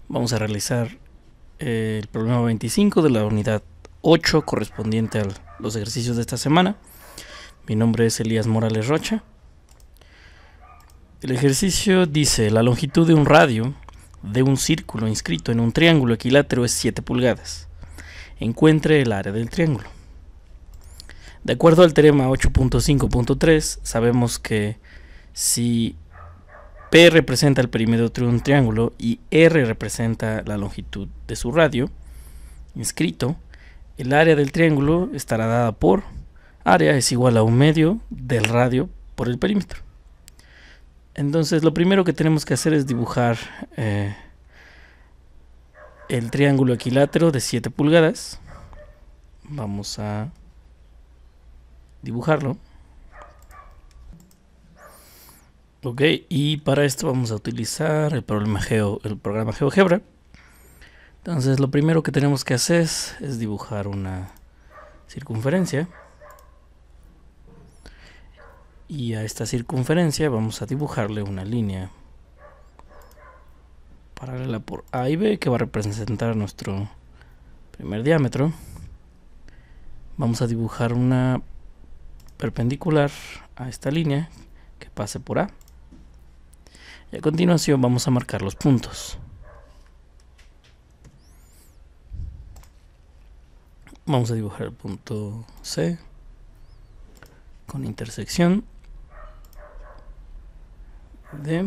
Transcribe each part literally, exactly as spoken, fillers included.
Vamos a realizar eh, el problema veinticinco de la unidad ocho correspondiente a los ejercicios de esta semana. Mi nombre es Elías Morales Rocha. El ejercicio dice: la longitud de un radio de un círculo inscrito en un triángulo equilátero es siete pulgadas. Encuentre el área del triángulo. De acuerdo al teorema ocho punto cinco punto tres, sabemos que si P representa el perímetro de un triángulo y R representa la longitud de su radio inscrito, el área del triángulo estará dada por área es igual a un medio del radio por el perímetro. Entonces lo primero que tenemos que hacer es dibujar eh, el triángulo equilátero de siete pulgadas. Vamos a dibujarlo. Ok, y para esto vamos a utilizar el, problema geo, el programa GeoGebra. Entonces lo primero que tenemos que hacer es, es dibujar una circunferencia. Y a esta circunferencia vamos a dibujarle una línea paralela por A y B que va a representar nuestro primer diámetro. Vamos a dibujar una perpendicular a esta línea que pase por A. Y a continuación vamos a marcar los puntos. Vamos a dibujar el punto C con intersección de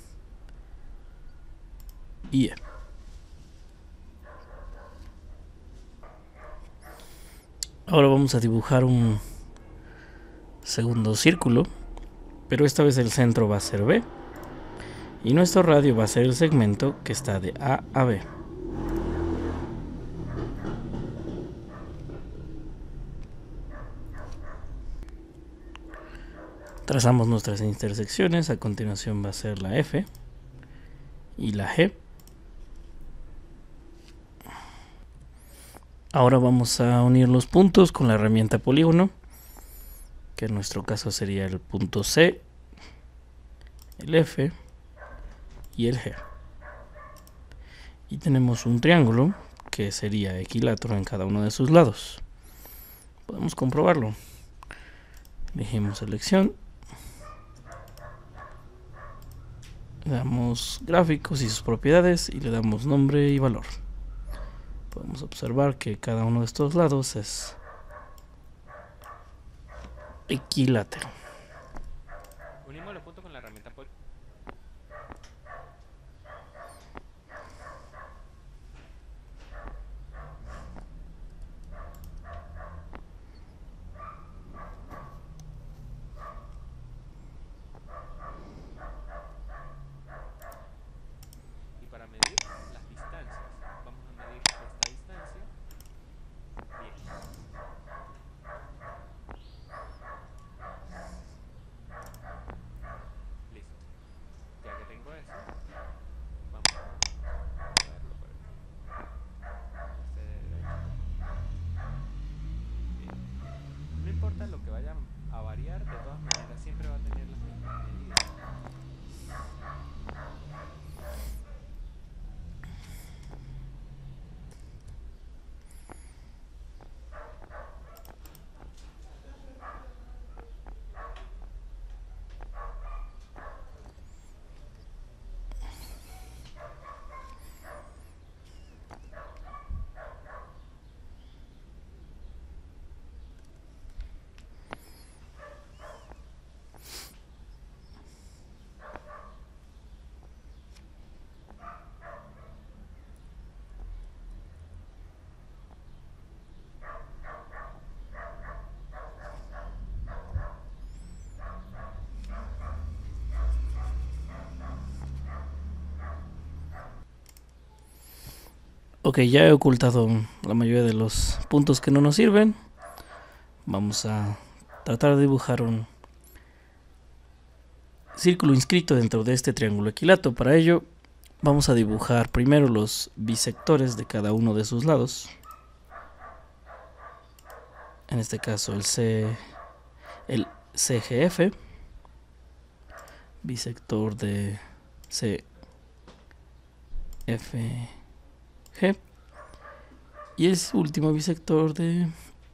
y E. Ahora vamos a dibujar un segundo círculo, pero esta vez el centro va a ser B y nuestro radio va a ser el segmento que está de A a B. Trazamos nuestras intersecciones. A continuación va a ser la F y la G. Ahora vamos a unir los puntos con la herramienta polígono, que en nuestro caso sería el punto C, el F y el G. Y tenemos un triángulo que sería equilátero en cada uno de sus lados. Podemos comprobarlo. Elegimos selección. Le damos gráficos y sus propiedades y le damos nombre y valor. Podemos observar que cada uno de estos lados es equilátero. Unimos los puntos con la herramienta pol. Y para medir las distancias, vamos a medir esta distancia. Bien. Listo. Ya que tengo eso, vamos a moverlo por aquí. Este de derecho. Bien. No importa lo que vaya a variar, de todas maneras siempre va a tener las mismas medidas. Ok, ya he ocultado la mayoría de los puntos que no nos sirven. Vamos a tratar de dibujar un círculo inscrito dentro de este triángulo equilátero. Para ello vamos a dibujar primero los bisectores de cada uno de sus lados. En este caso el C, el C G F, bisector de C F, G. Y el último bisector de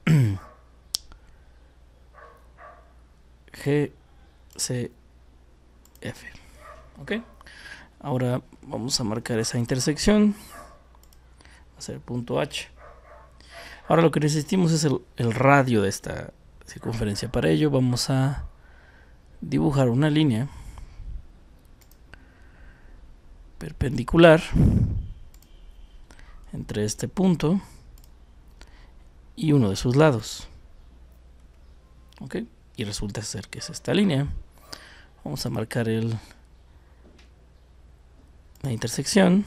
G, C, F. Ok. Ahora vamos a marcar esa intersección. Va a ser el punto H. Ahora lo que necesitamos es el, el radio de esta circunferencia. Para ello vamos a dibujar una línea perpendicular entre este punto y uno de sus lados. Ok. Y resulta ser que es esta línea. Vamos a marcar el, la intersección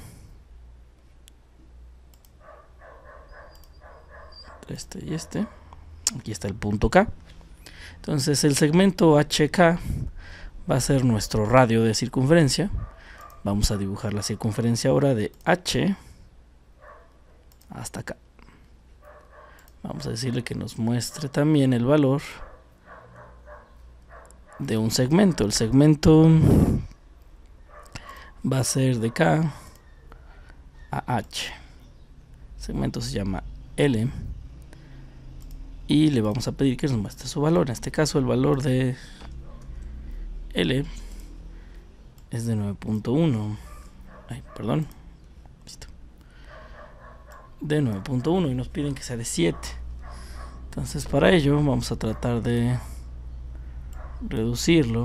entre este y este. Aquí está el punto K. Entonces el segmento H K va a ser nuestro radio de circunferencia. Vamos a dibujar la circunferencia ahora de H hasta acá. Vamos a decirle que nos muestre también el valor de un segmento. El segmento va a ser de K a H. El segmento se llama L y le vamos a pedir que nos muestre su valor. En este caso el valor de L es de nueve punto uno. Ay, perdón. Listo. De nueve punto uno y nos piden que sea de siete. Entonces para ello vamos a tratar de reducirlo.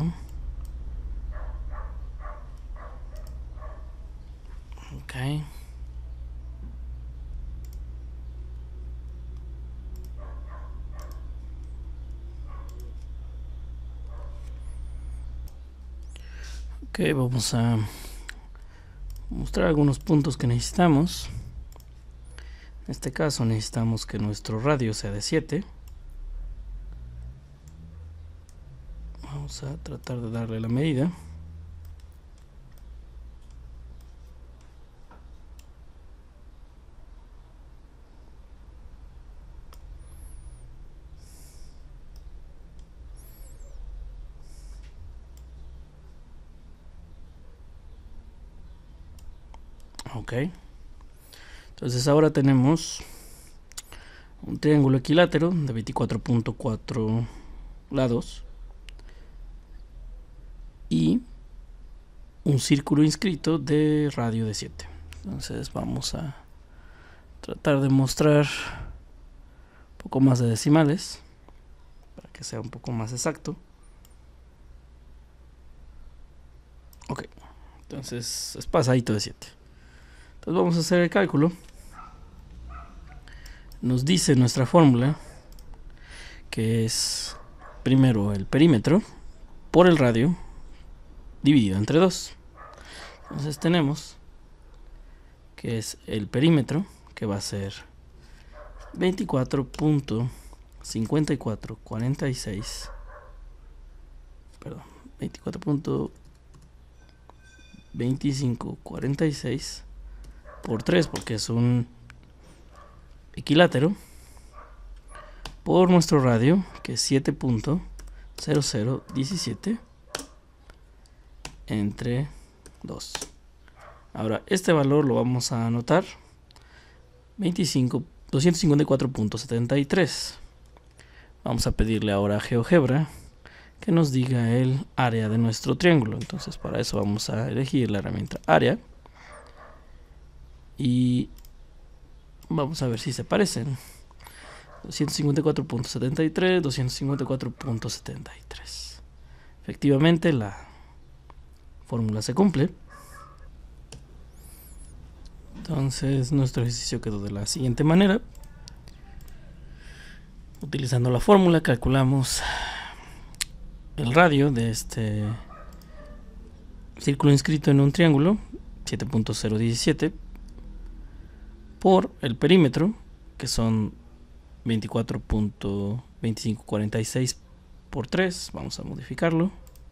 Ok. Ok, vamos a mostrar algunos puntos que necesitamos. En este caso necesitamos que nuestro radio sea de siete. Vamos a tratar de darle la medida. Ok. Entonces ahora tenemos un triángulo equilátero de veinticuatro punto cuatro lados y un círculo inscrito de radio de siete. Entonces vamos a tratar de mostrar un poco más de decimales para que sea un poco más exacto. Ok, entonces es pasadito de siete. Entonces vamos a hacer el cálculo. Nos dice nuestra fórmula que es primero el perímetro por el radio dividido entre dos. Entonces tenemos que es el perímetro, que va a ser veinticuatro punto cincuenta y cuatro cuarenta y seis, perdón, veinticuatro punto veinticinco cuarenta y seis por tres, porque es un equilátero, por nuestro radio, que es siete punto cero cero diecisiete entre dos. Ahora este valor lo vamos a anotar veinticinco, doscientos cincuenta y cuatro punto setenta y tres. Vamos a pedirle ahora a GeoGebra que nos diga el área de nuestro triángulo. Entonces para eso vamos a elegir la herramienta área y vamos a ver si se parecen. doscientos cincuenta y cuatro punto setenta y tres, doscientos cincuenta y cuatro punto setenta y tres. Efectivamente la fórmula se cumple. Entonces nuestro ejercicio quedó de la siguiente manera. Utilizando la fórmula calculamos el radio de este círculo inscrito en un triángulo, siete punto cero diecisiete, por el perímetro, que son veinticuatro punto veinticinco cuarenta y seis por tres. Vamos a modificarlo.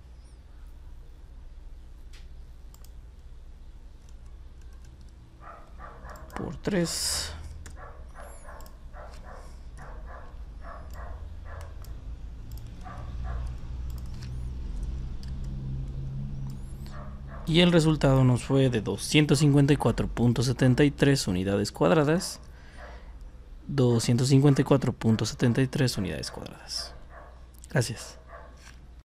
Por tres. Y el resultado nos fue de doscientos cincuenta y cuatro punto setenta y tres unidades cuadradas. doscientos cincuenta y cuatro punto setenta y tres unidades cuadradas. Gracias.